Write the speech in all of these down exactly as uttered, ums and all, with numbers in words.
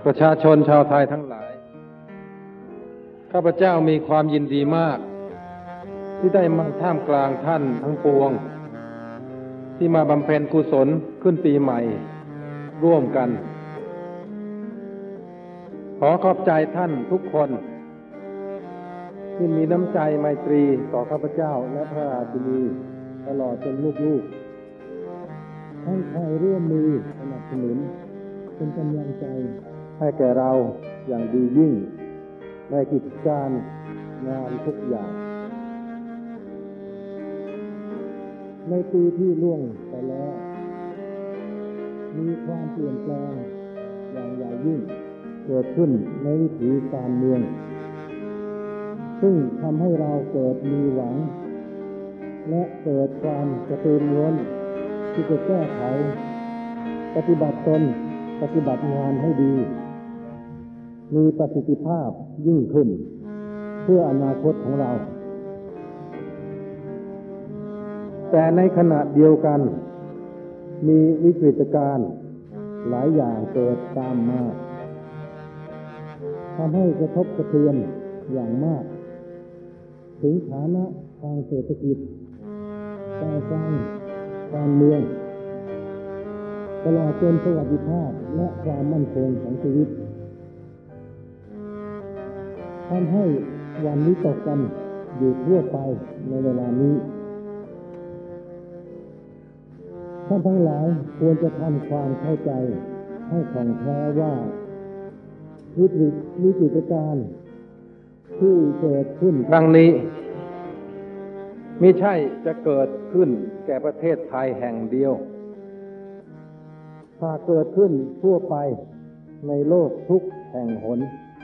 ประชาชนชาวไทยทั้งหลายข้าพเจ้ามีความยินดีมากที่ได้มาท่ามกลางท่านทั้งปวงที่มาบำเพ็ญกุศลขึ้นปีใหม่ร่วมกันขอขอบใจท่านทุกคนที่มีน้ำใจไมตรีต่อข้าพเจ้าและพระราชินีตลอดจนลูกๆให้คอยร่วมมือสนับสนุนเป็นกำลังใจให้แก่เราอย่างดียิ่งในกิจการงานทุกอย่างในปีที่ล่วงไปแล้วมีความเปลี่ยนแปลงอย่างใหญ่ยิ่งเกิดขึ้นในวิถีการเมืองซึ่งทำให้เราเกิดมีหวังและเกิดความกระตือรือร้นที่จะแก้ไขปฏิบัติตนปฏิบัติงานให้ดีมีประสิทธิภาพยิ่งขึ้นเพื่ออนาคตของเราแต่ในขณะเดียวกันมีวิกฤตการณ์หลายอย่างเกิดตามมาทำให้กระทบกระเทือนอย่างมากถึงฐานะทางเศรษฐกิจการสร้างการเมืองตลอดจนสวัสดิภาพและความมั่นคงของชีวิตทำให้วันนี้ตกกันอยู่ทั่วไปในเวลานี้ท่านทั้งหลายควรจะทำความเข้าใจให้ถ่องแท้ว่าวิกฤตวิกฤตการณ์ที่เกิดขึ้นครั้งนี้มิใช่จะเกิดขึ้นแก่ประเทศไทยแห่งเดียวถ้าเกิดขึ้นทั่วไปในโลกทุกแห่งหน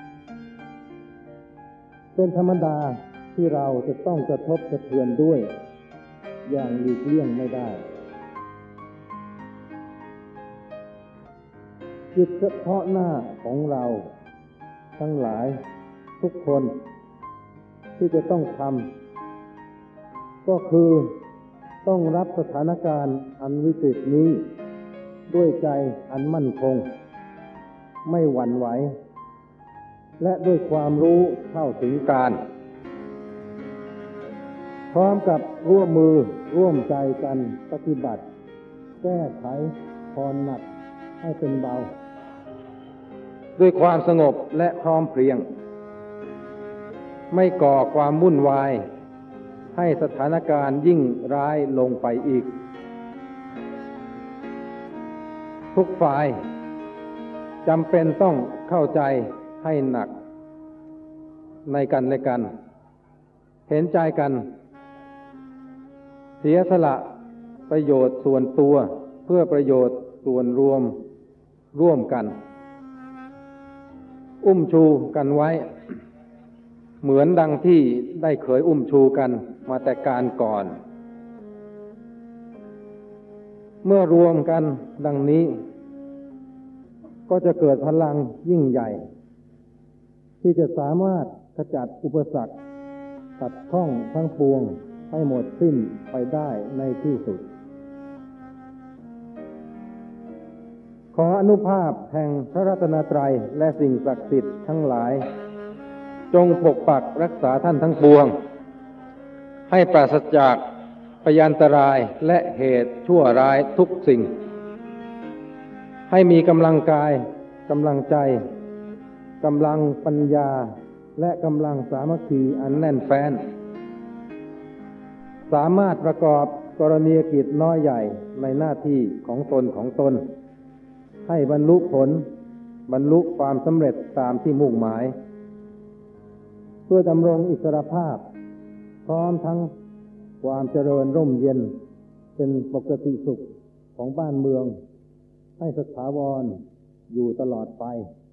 เป็นธรรมดาที่เราจะต้องกระทบกระเทือนด้วยอย่างหลีกเลี่ยงไม่ได้กิจเฉพาะหน้าของเราทั้งหลายทุกคนที่จะต้องทำก็คือต้องรับสถานการณ์อันวิกฤตนี้ด้วยใจอันมั่นคงไม่หวั่นไหวและด้วยความรู้เท่าถึงการพร้อมกับร่วมมือร่วมใจกันปฏิบัติแก้ไขผ่อนหนักให้เป็นเบาด้วยความสงบและพร้อมเพรียงไม่ก่อความวุ่นวายให้สถานการณ์ยิ่งร้ายลงไปอีกทุกฝ่ายจำเป็นต้องเข้าใจให้หนักในกันและกันเห็นใจกันเสียสละประโยชน์ส่วนตัวเพื่อประโยชน์ส่วนรวมร่วมกันอุ้มชูกันไว้เหมือนดังที่ได้เคยอุ้มชูกันมาแต่การก่อนเมื่อรวมกันดังนี้ก็จะเกิดพลังยิ่งใหญ่ที่จะสามารถขจัดอุปสรรคขัดข้องทั้งปวงให้หมดสิ้นไปได้ในที่สุดขออนุภาพแห่งพระรัตนตรัยและสิ่งศักดิ์สิทธิ์ทั้งหลายจงปกปักรักษาท่านทั้งปวงให้ปราศจากพยันตรายและเหตุชั่วร้ายทุกสิ่งให้มีกำลังกายกำลังใจกำลังปัญญาและกำลังสามัคคีอันแน่นแฟ้นสามารถประกอบกรณียกิจน้อยใหญ่ในหน้าที่ของตนของตนให้บรรลุผลบรรลุความสำเร็จตามที่มุ่งหมายเพื่อดำรงอิสรภาพพร้อมทั้งความเจริญร่มเย็นเป็นปกติสุขของบ้านเมืองให้สถาวรอยู่ตลอดไป